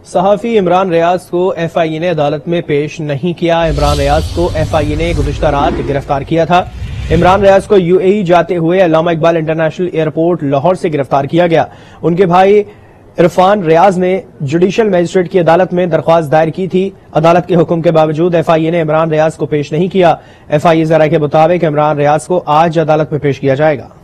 सहाफी इमरान रियाज को एफआईए ने अदालत में पेश नहीं किया। इमरान रियाज को एफआईए ने गुज़िश्ता रात गिरफ्तार किया था। इमरान रियाज को यूएई जाते हुए अल्लामा इकबाल इंटरनेशनल एयरपोर्ट लाहौर से गिरफ्तार किया गया। उनके भाई इरफान रियाज ने जुडिशल मजिस्ट्रेट की अदालत में दरख्वास्त दायर की थी। अदालत के हुक्म के बावजूद एफआईए ने इमरान रियाज को पेश नहीं किया। एफआईए ज़रा के मुताबिक इमरान रियाज को आज अदालत में पेश किया जाएगा।